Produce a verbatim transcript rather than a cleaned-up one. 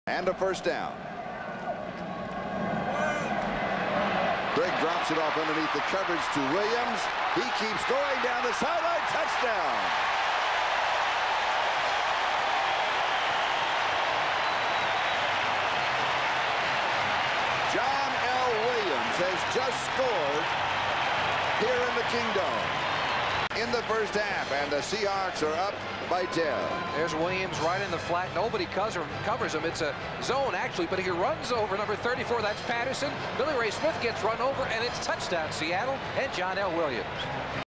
And a first down. Craig drops it off underneath the coverage to Williams. He keeps going down the sideline. Touchdown. John L. Williams has just scored here in the Kingdome in the first half, and the Seahawks are up by ten. There's Williams right in the flat. Nobody covers him. It's a zone, actually, but he runs over number thirty-four. That's Patterson. Billy Ray Smith gets run over, and it's touchdown, Seattle, and John L. Williams.